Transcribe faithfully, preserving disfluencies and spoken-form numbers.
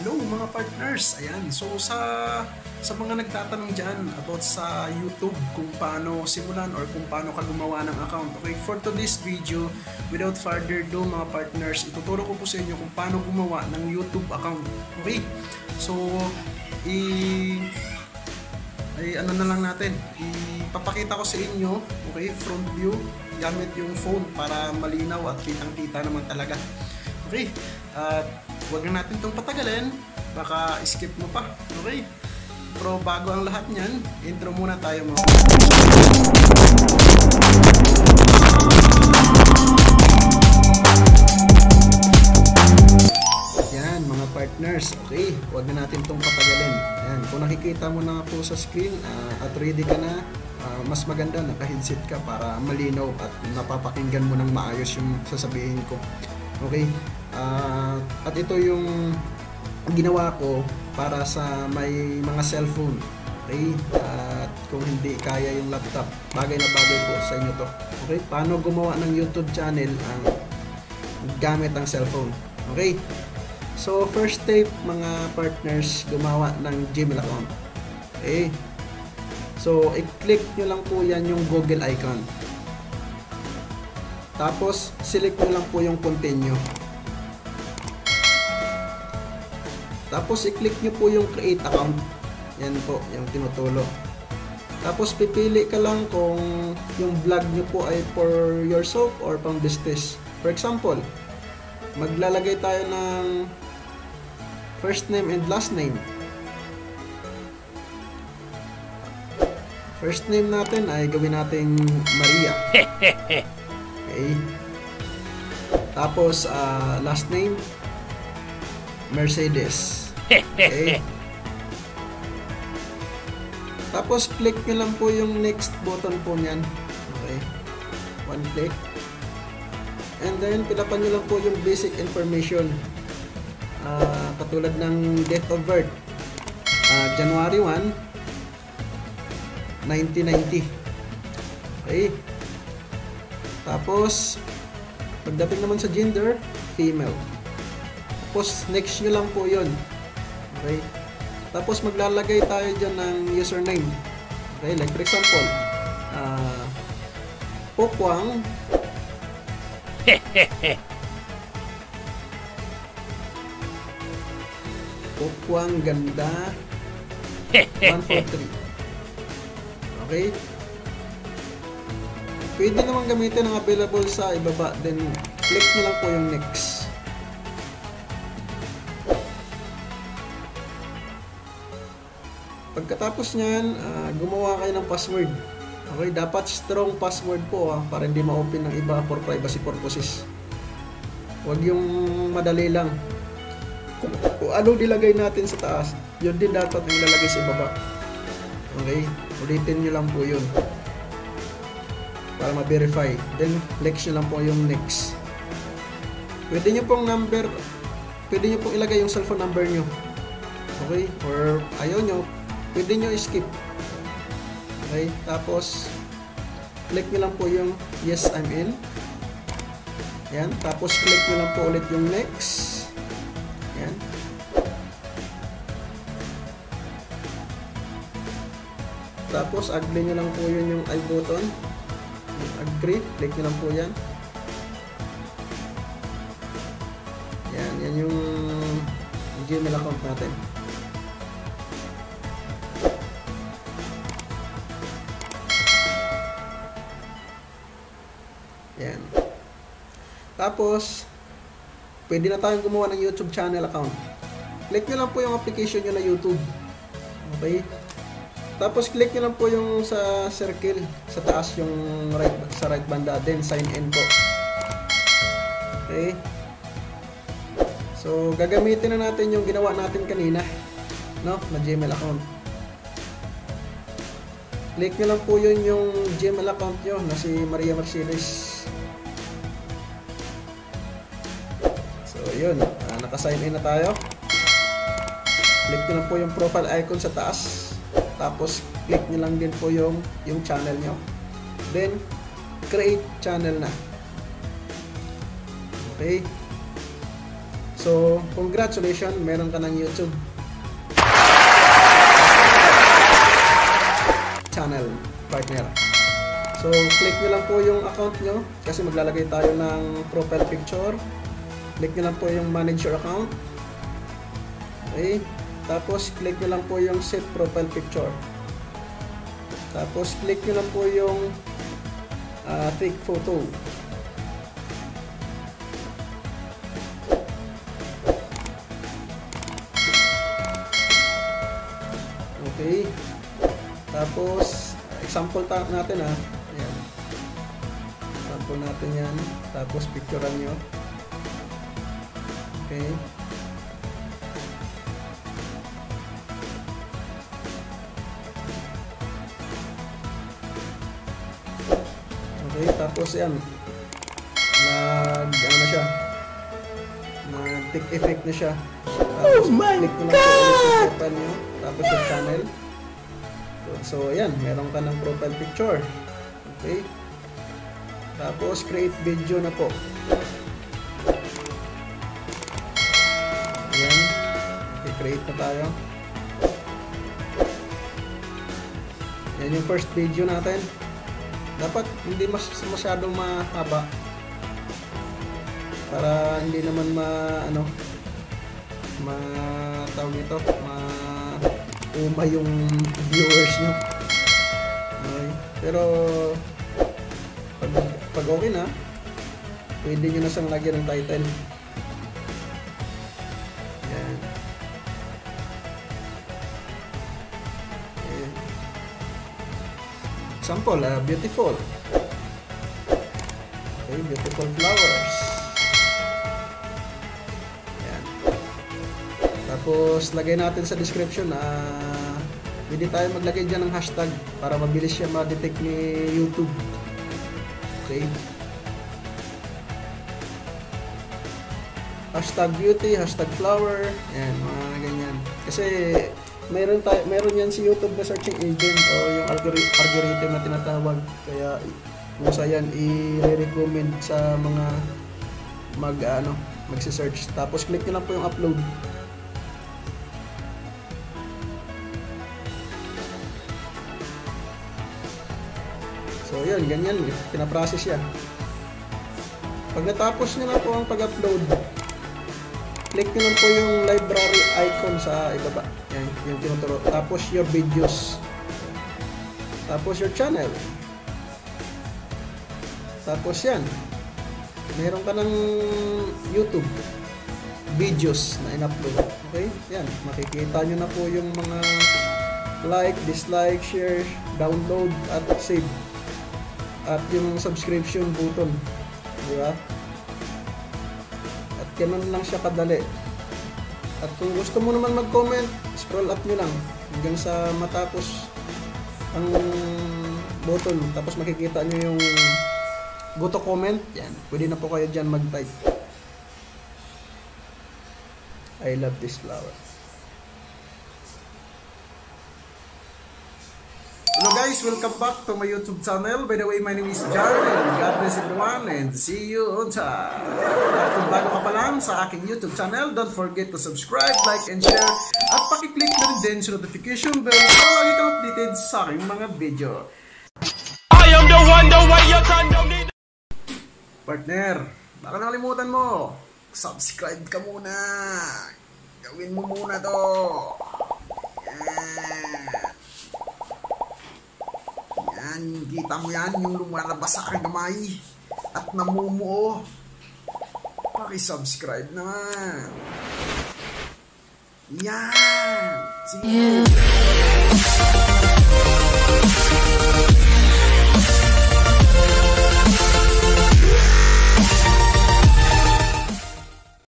Hello mga partners! Ayan, so sa sa mga nagtatanong dyan about sa YouTube kung paano simulan or kung paano ka gumawa ng account. Okay, for today's video, without further ado mga partners, ituturo ko po sa inyo kung paano gumawa ng YouTube account. Okay, so i ay ano na lang natin, ipapakita ko sa inyo, okay, front view gamit yung phone para malinaw at kitang-kita naman talaga. Okay, at uh, huwag na natin itong patagalin, baka skip mo pa. Okay, pero bago ang lahat niyan, intro muna tayo mga yan mga partners. Okay, huwag na natin itong patagalin. Ayan, kung nakikita mo na po sa screen uh, at ready ka na, uh, mas maganda naka-headset ka para malinaw at napapakinggan mo ng maayos yung sasabihin ko. Okay, uh, at ito yung ginawa ko para sa may mga cellphone. Okay, at uh, kung hindi kaya yung laptop, bagay na bagay po sa inyo to. Okay, paano gumawa ng YouTube channel ang uh, gamit ang cellphone. Okay, so first step mga partners, gumawa ng Gmail account. Okay, so i-click nyo lang po yan yung Google icon. Tapos, select nyo lang po yung continue. Tapos, i-click nyo po yung create account. Yan po, yung tinutulo. Tapos, pipili ka lang kung yung vlog nyo po ay for yourself or pang business. For example, maglalagay tayo ng first name and last name. First name natin ay gawin nating Maria. Okay. Tapos, uh, last name, Mercedes. Okay. Tapos, click nyo lang po yung next button po nyan. Okay. One click. And then, pilapan nyo lang po yung basic information. Uh, katulad ng date of birth. Uh, January first, nineteen ninety. Okay. Tapos, pagdating naman sa gender, female. Tapos, next nyo lang po yun. Okay? Tapos, maglalagay tayo dyan ng username. Okay? Like, for example, uh, Pokwang Pokwang Ganda one four three. Okay? Pwede naman gamitin ang available sa ibaba, then click nyo lang po yung next. Pagkatapos nyan, uh, gumawa kayo ng password. Okay, dapat strong password po, ah, para hindi ma-open ng iba for privacy purposes. Huwag yung madali lang. Kung, kung ano nilagay natin sa taas, yun din dapat nilalagay sa ibaba. Okay, ulitin nyo lang po yun para ma-verify. Then, click nyo lang po yung next. Pwede nyo pong number, pwede nyo pong ilagay yung cellphone number nyo. Okay? Or ayaw nyo, pwede nyo skip. Okay? Tapos, click nyo lang po yung yes, I'm in. Ayan. Tapos, click nyo lang po ulit yung next. Ayan. Tapos, agree nyo lang po yun yung I button. Agree, click nyo lang po yan. Yan, yan yung Gmail account natin. Yan. Tapos, pwede na tayong gumawa ng YouTube channel account. Click nyo lang po yung application nyo na YouTube. Okay? Tapos click nyo lang po yung sa circle sa taas, yung right, sa right banda, then sign in po. Okay, so gagamitin na natin yung ginawa natin kanina, no, na Gmail account. Click nyo lang po yun yung Gmail account nyo na si Maria Mercedes. So yun, uh, naka sign in na tayo. Click nyo lang po yung profile icon sa taas. Tapos, click nyo lang din po yung, yung channel nyo. Then, create channel na. Okay? So, congratulations, meron ka ng YouTube channel, partner. So, click nyo lang po yung account nyo kasi maglalagay tayo ng profile picture. Click nyo lang po yung manage your account. Okay. Tapos, click nyo lang po yung set profile picture. Tapos, click nyo lang po yung uh, take photo. Okay. Tapos, example ta natin ha. Ayan. Example natin yan. Tapos, picturean nyo. Okay. Okay, tapos yan. Nag, ano na siya. Nag-take effect na siya. Tapos, oh my God! Nyo, tapos yung channel. So, ayan, meron ka ng profile picture. Okay. Tapos, create video na po. Ayan. Okay, create na tayo. Ayan yung first video natin. Dapat hindi mas masyadong mahaba. Para hindi naman ma, ano, ma, tawag ito, ma, uma yung viewers nyo. Okay. Pero pag, pag okay na, pwede nyo na siyang lagyan ng title. Yan. Okay. Example, uh, beautiful. Okay, beautiful flowers. Tapos, lagay natin sa description na uh, pwede tayo maglagay dyan ng hashtag para mabilis siya ma-detect ni YouTube. Okay. Hashtag beauty, hashtag flower. Yan, mga ganyan. Kasi, mayroon, tayo, mayroon yan si YouTube na searching engine o yung algorithm na tinatawag. Kaya, kung sa yan, i-recommend sa mga mag, ano, magsi-search. Tapos, click nyo lang po yung upload. So, yun, ganyan. Pinaprocess yan. Pag natapos nyo na po ang pag-upload, click nyo lang po yung library icon sa ibaba. Yan, yung tinuturo. Tapos, your videos. Tapos, your channel. Tapos, yan. Meron ka ng YouTube videos na in-upload. Okay? Yan. Makikita nyo na po yung mga like, dislike, share, download, at save. At yung subscription button, di ba? At ganun lang siya kadali. At kung gusto mo naman mag-comment, scroll up nyo lang hanggang sa matapos ang button. Tapos makikita nyo yung go to comment. Yan, pwede na po kayo dyan mag-type. I love this flower. Hello guys, welcome back to my YouTube channel. By the way, my name is Jarvin. God bless everyone and see you on time. At kung bago ka pa lang sa aking YouTube channel, don't forget to subscribe, like, and share. At pakiclick na rin din sa notification bell para lagi kang updated sa aking mga video. I am the one, the way your son don't need. Partner, baka nakalimutan mo, subscribe ka muna. Gawin mo muna to. Yan, kita mo yan, yung lumalabas sa aking kamay at namumuo. Paki-subscribe naman. Yan. Sige. Yeah.